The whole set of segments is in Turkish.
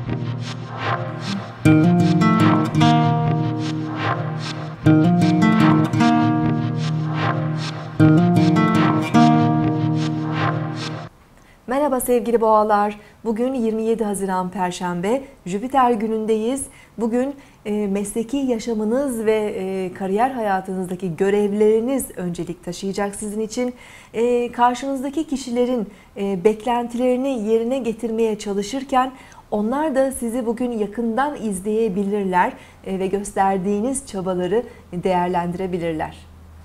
Merhaba sevgili boğalar. Bugün 27 Haziran Perşembe, Jüpiter günündeyiz. Bugün mesleki yaşamınız ve kariyer hayatınızdaki görevleriniz öncelik taşıyacak sizin için. Karşınızdaki kişilerin beklentilerini yerine getirmeye çalışırken onlar da sizi bugün yakından izleyebilirler ve gösterdiğiniz çabaları değerlendirebilirler.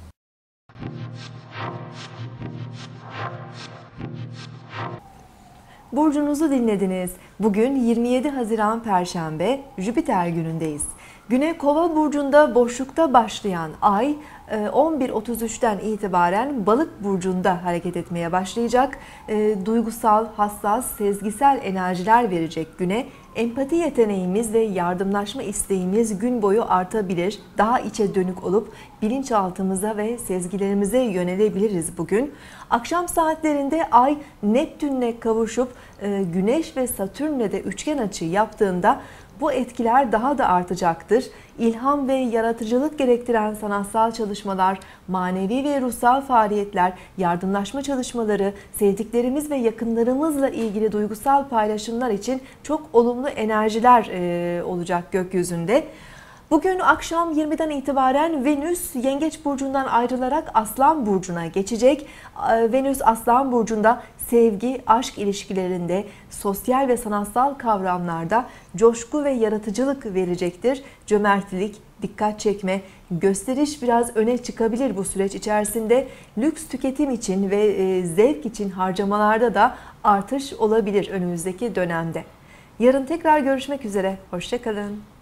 Burcunuzu dinlediniz. Bugün 27 Haziran Perşembe, Jüpiter günündeyiz. Güne Kova burcunda boşlukta başlayan ay 11.33'ten itibaren Balık burcunda hareket etmeye başlayacak. Duygusal, hassas, sezgisel enerjiler verecek güne. Empati yeteneğimiz ve yardımlaşma isteğimiz gün boyu artabilir. Daha içe dönük olup bilinçaltımıza ve sezgilerimize yönelebiliriz bugün. Akşam saatlerinde ay Neptün'le kavuşup Güneş ve Satürn'le de üçgen açı yaptığında bu etkiler daha da artacaktır. İlham ve yaratıcılık gerektiren sanatsal çalışmalar, manevi ve ruhsal faaliyetler, yardımlaşma çalışmaları, sevdiklerimiz ve yakınlarımızla ilgili duygusal paylaşımlar için çok olumlu enerjiler olacak gökyüzünde. Bugün akşam 20'den itibaren Venüs Yengeç burcundan ayrılarak Aslan burcuna geçecek. Venüs Aslan burcunda sevgi, aşk ilişkilerinde, sosyal ve sanatsal kavramlarda coşku ve yaratıcılık verecektir. Cömertlik, dikkat çekme, gösteriş biraz öne çıkabilir bu süreç içerisinde. Lüks tüketim için ve zevk için harcamalarda da artış olabilir önümüzdeki dönemde. Yarın tekrar görüşmek üzere. Hoşça kalın.